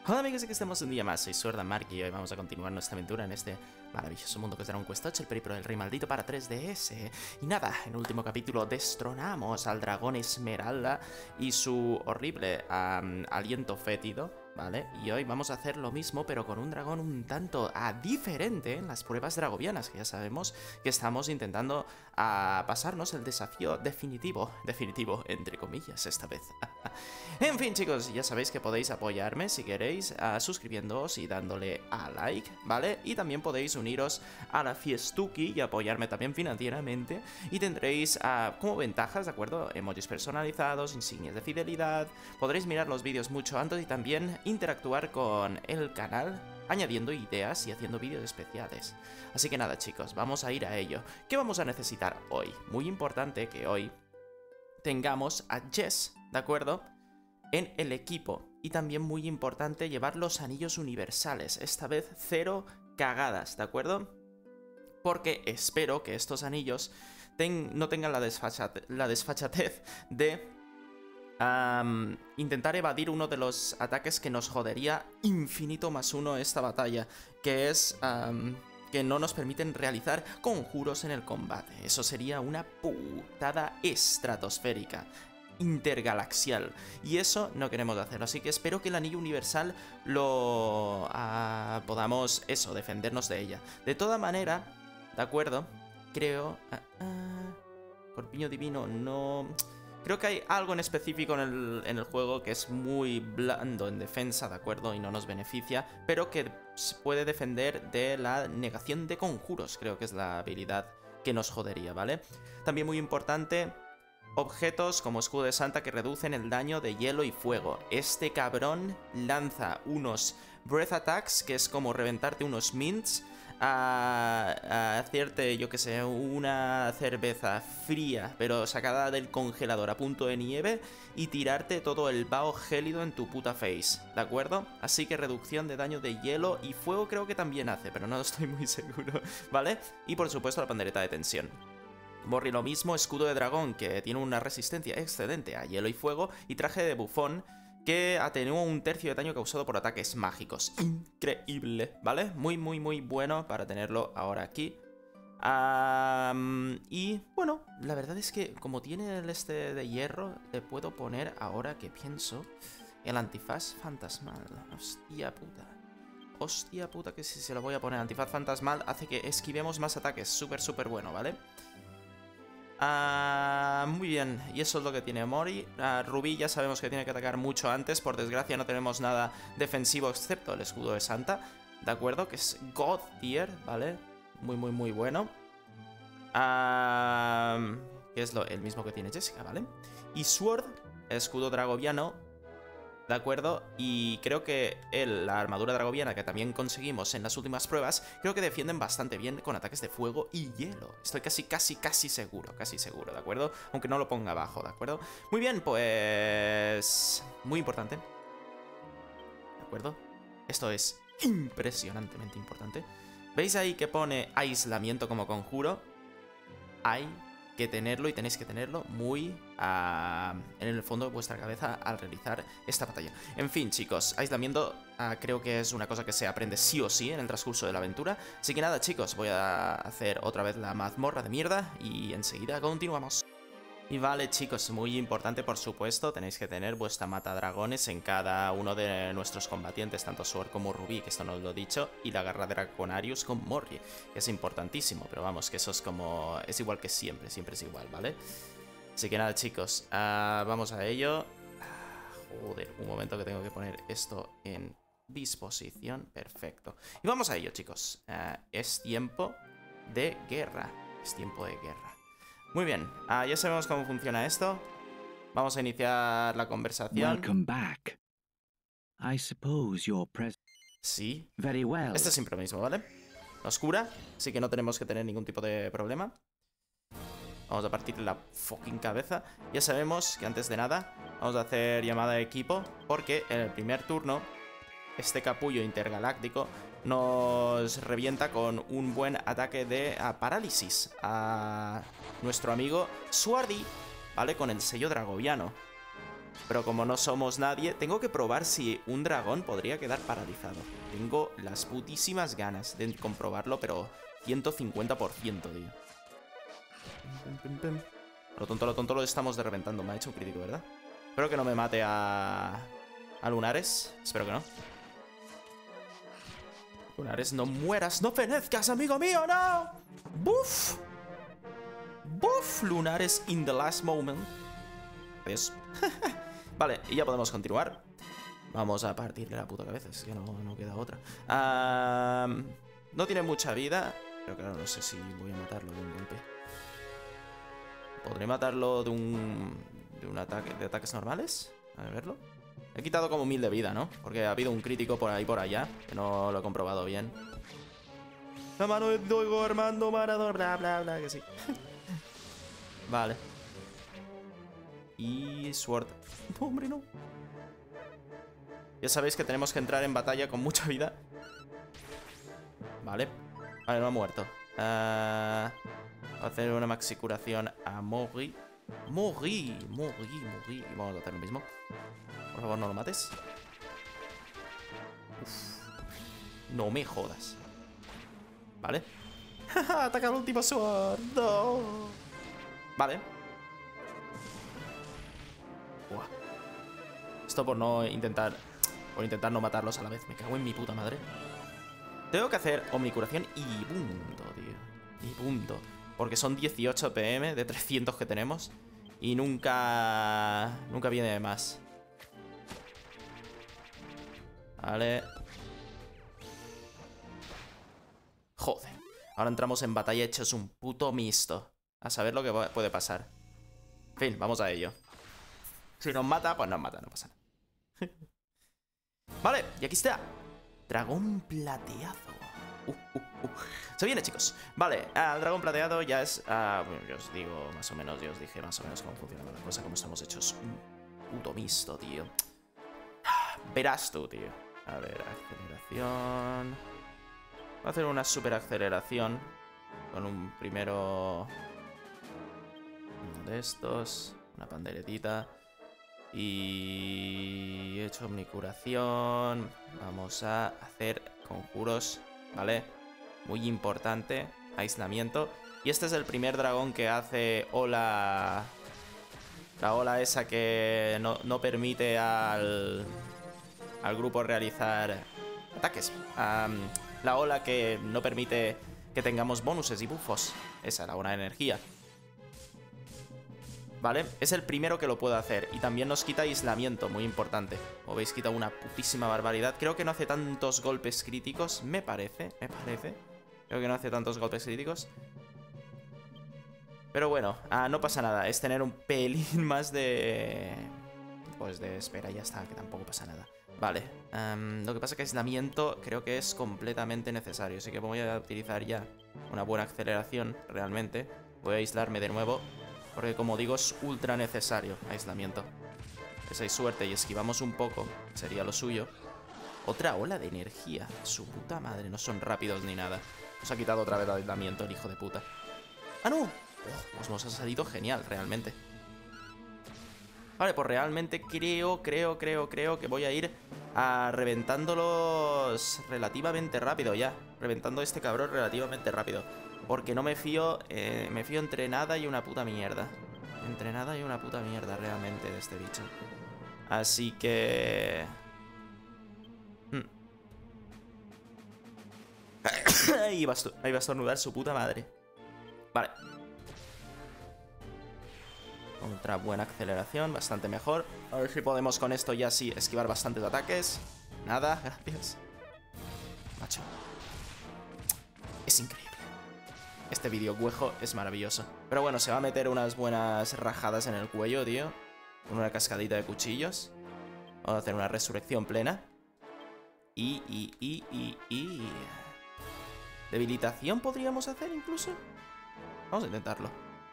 Hola amigos, aquí estamos un día más, soy Sword&Mark y hoy vamos a continuar nuestra aventura en este maravilloso mundo que es Dragon Quest 8, el periplo del rey maldito para 3DS. Y nada, en el último capítulo destronamos al dragón Esmeralda y su horrible aliento fétido, ¿vale? Y hoy vamos a hacer lo mismo, pero con un dragón un tanto diferente en las pruebas dragovianas, que ya sabemos que estamos intentando pasarnos el desafío definitivo, entre comillas, esta vez. En fin, chicos, ya sabéis que podéis apoyarme si queréis, suscribiéndoos y dándole a like, ¿vale? Y también podéis uniros a la Fiestuki y apoyarme también financieramente. Y tendréis como ventajas, ¿de acuerdo? Emojis personalizados, insignias de fidelidad. Podréis mirar los vídeos mucho antes y también interactuar con el canal, añadiendo ideas y haciendo vídeos especiales. Así que nada, chicos, vamos a ir a ello. ¿Qué vamos a necesitar hoy? Muy importante que hoy tengamos a Jess, ¿de acuerdo?, en el equipo. Y también muy importante llevar los anillos universales. Esta vez 0 cagadas, ¿de acuerdo? Porque espero que estos anillos no tengan la desfachatez de intentar evadir uno de los ataques que nos jodería infinito +1 esta batalla, que es que no nos permiten realizar conjuros en el combate. Eso sería una putada estratosférica, intergalaxial, y eso no queremos hacerlo, así que espero que el anillo universal lo podamos, defendernos de ella. De toda manera, ¿de acuerdo? Creo... Corpiño divino, no... Creo que hay algo en específico en el juego que es muy blando en defensa, ¿de acuerdo? Y no nos beneficia, pero que se puede defender de la negación de conjuros, creo que es la habilidad que nos jodería, ¿vale? También muy importante, objetos como escudo de Santa que reducen el daño de hielo y fuego. Este cabrón lanza unos breath attacks, que es como reventarte unos mints, hacerte, yo que sé, una cerveza fría pero sacada del congelador a punto de nieve y tirarte todo el vaho gélido en tu puta face, ¿de acuerdo? Así que reducción de daño de hielo y fuego creo que también hace, pero no estoy muy seguro, ¿vale? Y por supuesto la pandereta de tensión. Morri lo mismo, escudo de dragón que tiene una resistencia excelente a hielo y fuego, y traje de bufón que atenúa 1/3 de daño causado por ataques mágicos. Increíble, ¿vale? Muy bueno para tenerlo ahora aquí. Y bueno, la verdad es que como tiene el este de hierro, le puedo poner, ahora que pienso, el antifaz fantasmal. Hostia puta que si se lo voy a poner. Antifaz fantasmal hace que esquivemos más ataques. Súper bueno, ¿vale? Muy bien, y eso es lo que tiene Mori. Rubí ya sabemos que tiene que atacar mucho antes. Por desgracia no tenemos nada defensivo excepto el escudo de Santa, ¿de acuerdo? Que es God Tier, ¿vale? Muy bueno. Que es el mismo que tiene Jessica, ¿vale? Y Sword, escudo dragoviano, ¿de acuerdo? Y creo que la armadura dragoviana que también conseguimos en las últimas pruebas, creo que defienden bastante bien con ataques de fuego y hielo. Estoy casi seguro, ¿de acuerdo? Aunque no lo ponga abajo, ¿de acuerdo? Muy bien, pues... muy importante, ¿de acuerdo? Esto es impresionantemente importante. ¿Veis ahí que pone aislamiento como conjuro? Hay que tenerlo y tenéis que tenerlo muy en el fondo de vuestra cabeza al realizar esta batalla. En fin, chicos, aislamiento creo que es una cosa que se aprende sí o sí en el transcurso de la aventura. Así que nada, chicos, voy a hacer otra vez la mazmorra de mierda y enseguida continuamos. Y vale, chicos, muy importante, por supuesto, tenéis que tener vuestra matadragones en cada uno de nuestros combatientes, tanto Sword como Rubí, que esto no os lo he dicho, y la garra Draconarius con Morri, que es importantísimo, pero vamos, que eso es como... es igual que siempre es igual, ¿vale? Así que nada, chicos, vamos a ello. Joder, un momento que tengo que poner esto en disposición, perfecto. Y vamos a ello, chicos. Es tiempo de guerra, Muy bien, ya sabemos cómo funciona esto. Vamos a iniciar la conversación. Welcome back. I suppose you're present. Sí. Very well. Este es siempre lo mismo, ¿vale? Nos cura, así que no tenemos que tener ningún tipo de problema. Vamos a partir la fucking cabeza. Ya sabemos que antes de nada vamos a hacer llamada de equipo, porque en el primer turno este capullo intergaláctico nos revienta con un buen ataque de parálisis a nuestro amigo Swardy, ¿vale? Con el sello dragoviano. Pero como no somos nadie, tengo que probar si un dragón podría quedar paralizado. Tengo las putísimas ganas de comprobarlo, pero 150%, tío. A lo tonto lo estamos de reventando. Me ha hecho un crítico, ¿verdad? Espero que no me mate a Lunares. Espero que no. Lunares, no mueras, no fenezcas, amigo mío, no. ¡Buf! ¡Buf! Lunares in the last moment. Adiós. Vale, y ya podemos continuar. Vamos a partirle la puta cabeza, es que no queda otra. No tiene mucha vida, pero claro, no sé si voy a matarlo de un golpe. ¿Podré matarlo de un ataque, de ataques normales? A verlo. He quitado como 1000 de vida, ¿no? Porque ha habido un crítico por ahí por allá, que no lo he comprobado bien. La mano de Diego Armando Maradona, bla bla bla, que sí. Vale. Y Sword. No, hombre, no. Ya sabéis que tenemos que entrar en batalla con mucha vida. Vale. Vale, no ha muerto. Voy a hacer una maxi curación a Mori. Mori. Vamos a hacer lo mismo. Por favor, no lo mates. Uf. No me jodas. Vale. Ataca el último Sword. No. Vale. Buah. Esto por intentar no matarlos a la vez. Me cago en mi puta madre. Tengo que hacer omnicuración y punto, tío. Y punto. Porque son 18 PM de 300 que tenemos. Y nunca viene de más. Vale. Joder. Ahora entramos en batalla hechos un puto mixto. A saber lo que puede pasar. En fin, vamos a ello. Si nos mata, pues nos mata, no pasa nada. Vale, y aquí está. Dragón plateado. Se viene, chicos. Vale, el dragón plateado ya es... bueno, yo os digo más o menos, yo os dije más o menos cómo funciona la cosa, cómo estamos hechos. Un puto mixto, tío. Verás tú, tío. A ver, aceleración. Voy a hacer una super aceleración. Con un primero... uno de estos. Una panderetita. Y he hecho omnicuración. Vamos a hacer conjuros, ¿vale? Muy importante. Aislamiento. Y este es el primer dragón que hace ola. La ola esa que no permite al grupo realizar ataques. La ola que no permite que tengamos bonuses y buffos. Esa, la ola de energía. ¿Vale? Es el primero que lo puedo hacer. Y también nos quita aislamiento, muy importante. Como veis, quita una putísima barbaridad. Creo que no hace tantos golpes críticos. Me parece. Creo que no hace tantos golpes críticos. Pero bueno, no pasa nada. Es tener un pelín más de... pues de espera, ya está, que tampoco pasa nada. Vale, lo que pasa es que aislamiento creo que es completamente necesario. Así que voy a utilizar ya una buena aceleración, realmente. Voy a aislarme de nuevo. Porque como digo, es ultra necesario aislamiento. Si hay suerte y esquivamos un poco, sería lo suyo. Otra ola de energía. Su puta madre, no son rápidos ni nada. Nos ha quitado otra vez el aislamiento, el hijo de puta. ¡Ah, no! Pues nos ha salido genial, realmente. Vale, pues realmente creo que voy a ir reventándolos relativamente rápido ya. Reventando a este cabrón relativamente rápido. Porque no me fío entre nada y una puta mierda. Entre nada y una puta mierda realmente de este bicho. Así que... Ahí va a estornudar su puta madre. Vale. Otra buena aceleración, bastante mejor. A ver si podemos con esto ya sí esquivar bastantes ataques. Nada, gracias. Macho. Es increíble. Este videojuego es maravilloso. Pero bueno, se va a meter unas buenas rajadas en el cuello, tío. Con una cascadita de cuchillos. Vamos a hacer una resurrección plena. ¿Debilitación podríamos hacer incluso? Vamos a intentarlo.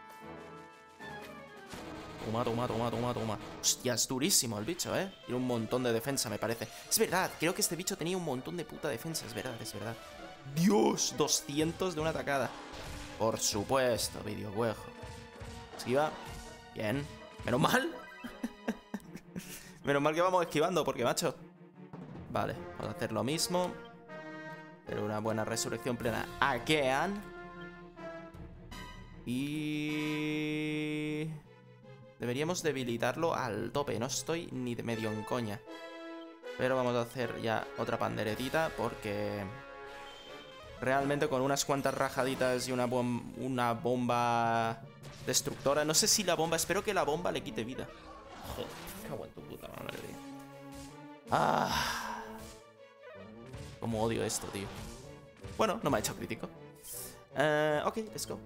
Toma. Hostia, es durísimo el bicho, ¿eh? Tiene un montón de defensa, me parece. Es verdad, creo que este bicho tenía un montón de puta defensa. Es verdad. Dios, 200 de una atacada. Por supuesto, videojuego. Esquiva. Bien. Menos mal. Menos mal que vamos esquivando, porque, macho. Vale, vamos a hacer lo mismo. Pero una buena resurrección plena. Again. Y... deberíamos debilitarlo al tope. No estoy ni de medio en coña. Pero vamos a hacer ya otra panderetita porque... realmente con unas cuantas rajaditas y una bomba destructora... no sé si la bomba... espero que la bomba le quite vida. Joder, qué cago en tu puta madre, tío. Cómo odio esto, tío. Bueno, no me ha hecho crítico. Ok, let's go.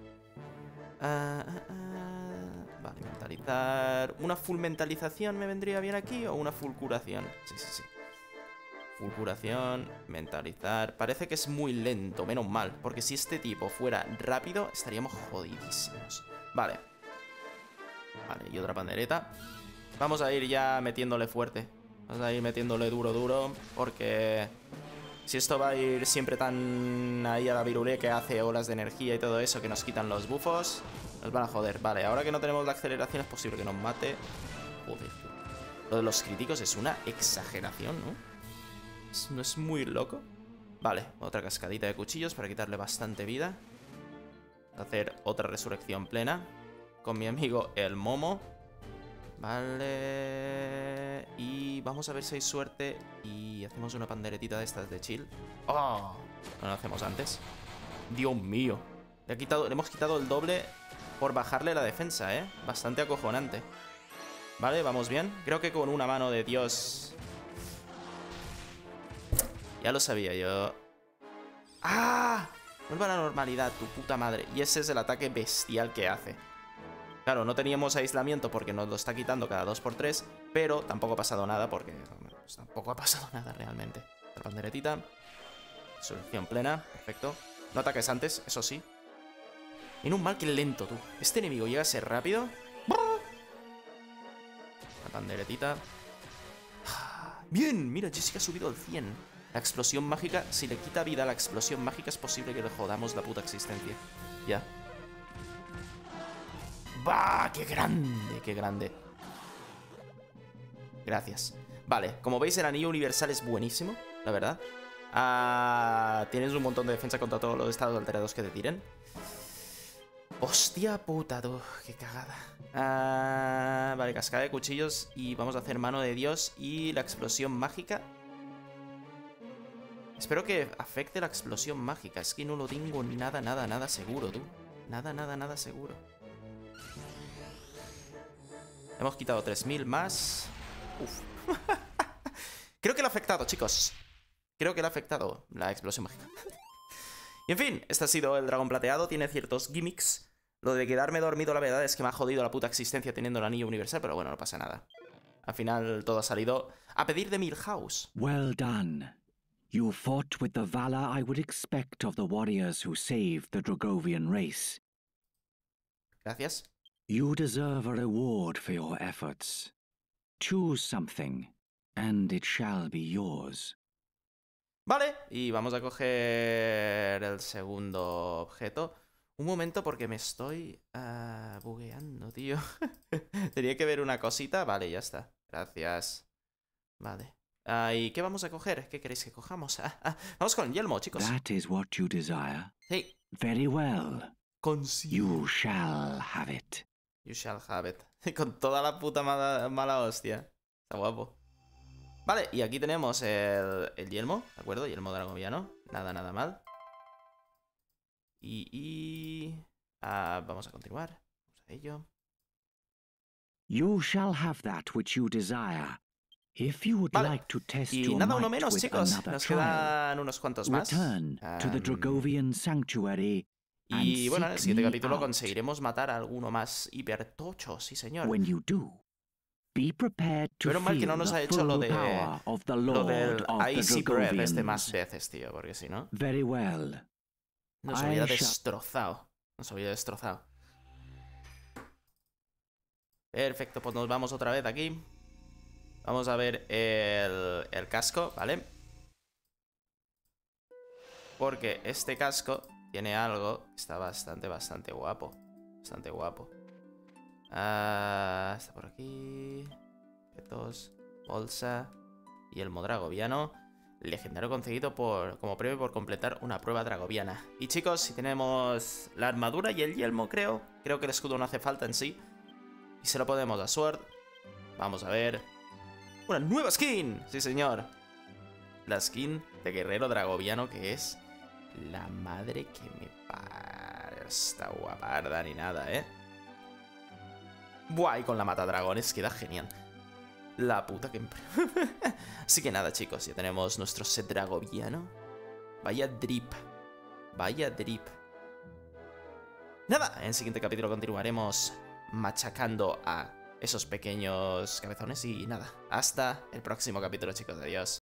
Vale, mentalizar. ¿Una full mentalización me vendría bien aquí o una full curación? Sí, sí, sí. Full curación, mentalizar. Parece que es muy lento, menos mal. Porque si este tipo fuera rápido, estaríamos jodidísimos. Vale. Vale, y otra pandereta. Vamos a ir ya metiéndole fuerte. Vamos a ir metiéndole duro, duro. Porque si esto va a ir siempre tan ahí a la virulé, que hace olas de energía y todo eso, que nos quitan los bufos, nos van a joder. Vale, ahora que no tenemos la aceleración es posible que nos mate. Joder. Lo de los críticos es una exageración, ¿no? ¿No es muy loco? Vale, otra cascadita de cuchillos para quitarle bastante vida. Hacer otra resurrección plena con mi amigo el Momo. Vale. Y vamos a ver si hay suerte y hacemos una panderetita de estas de chill. ¡Oh! No lo hacemos antes. Dios mío. Le hemos quitado el doble por bajarle la defensa, ¿eh? Bastante acojonante. Vale, vamos bien. Creo que con una mano de Dios... ya lo sabía yo. ¡Ah! Vuelve a la normalidad, tu puta madre. Y ese es el ataque bestial que hace. Claro, no teníamos aislamiento porque nos lo está quitando cada 2×3, pero tampoco ha pasado nada porque... pues tampoco ha pasado nada realmente. La panderetita. Solución plena, perfecto. No ataques antes, eso sí. Menos mal que lento, tú. Este enemigo llega a ser rápido. La panderetita. Bien, mira, Jessica ha subido al 100. La explosión mágica, si le quita vida a la explosión mágica, es posible que le jodamos la puta existencia. Ya. ¡Bah! ¡Qué grande! ¡Qué grande! Gracias. Vale, como veis el anillo universal es buenísimo, la verdad. Tienes un montón de defensa contra todos los estados alterados que te tiren. Hostia puta, tú. Qué cagada. Vale, cascada de cuchillos. Y vamos a hacer mano de Dios y la explosión mágica. Espero que afecte la explosión mágica. Es que no lo tengo nada seguro, tú. Nada seguro. Hemos quitado 3000 más. Uf. Creo que lo ha afectado, chicos. Creo que lo ha afectado la explosión mágica. Y en fin, este ha sido el dragón plateado. Tiene ciertos gimmicks. Lo de quedarme dormido, la verdad es que me ha jodido la puta existencia teniendo el anillo universal, pero bueno, no pasa nada. Al final todo ha salido a pedir de Milhouse. Well done. You fought with the valor I would expect of the warriors who saved the Dragovian race. Gracias. You deserve a reward for your efforts. Choose something, and it shall be yours. Vale, y vamos a coger el segundo objeto. Un momento porque me estoy bugueando, tío. Tenía que ver una cosita. Vale, ya está. Gracias. Vale. ¿Y qué vamos a coger? ¿Qué queréis que cojamos? Vamos con el yelmo, chicos. That is what you desire. Sí. Very well. Consigo. You shall have it. You shall have it. Con toda la puta mala hostia. Está guapo. Vale, y aquí tenemos el yelmo, ¿de acuerdo? Yelmo dragoviano. Nada mal. Vamos a continuar. Vamos a ello. You shall have that which you desire. If you would Vale. like to test Y your nada, uno might menos, with chicos. another Nos trial, quedan unos cuantos más. return to the Dragovian sanctuary. Y bueno, en el siguiente capítulo out. conseguiremos matar a alguno más hipertocho, sí señor. When you do, be prepared to Menos mal que feel no nos ha the hecho lo full de power of the lo Lord del of the Icy Breath este más Dragovians. veces, tío, porque si no Very well. nos I hubiera shall- destrozado. Nos hubiera destrozado. Perfecto, pues nos vamos otra vez aquí. Vamos a ver el casco, ¿vale? Porque este casco tiene algo que está bastante guapo. Bastante guapo. Está por aquí. Objetos. Bolsa. Y el Dragoviano. Legendario conseguido como premio por completar una prueba dragoviana. Y chicos, si tenemos la armadura y el yelmo, creo que el escudo no hace falta en sí. Y se lo podemos a Sword. Vamos a ver. ¡Una nueva skin! Sí, señor. La skin de guerrero dragoviano, que es la madre que me para. Está guaparda ni nada, ¿eh? Buah, y con la mata dragones queda genial. La puta que... Así que nada, chicos, ya tenemos nuestro set dragoviano. Vaya drip. Vaya drip. Nada, en el siguiente capítulo continuaremos machacando a esos pequeños cabezones. Y nada, hasta el próximo capítulo, chicos. Adiós.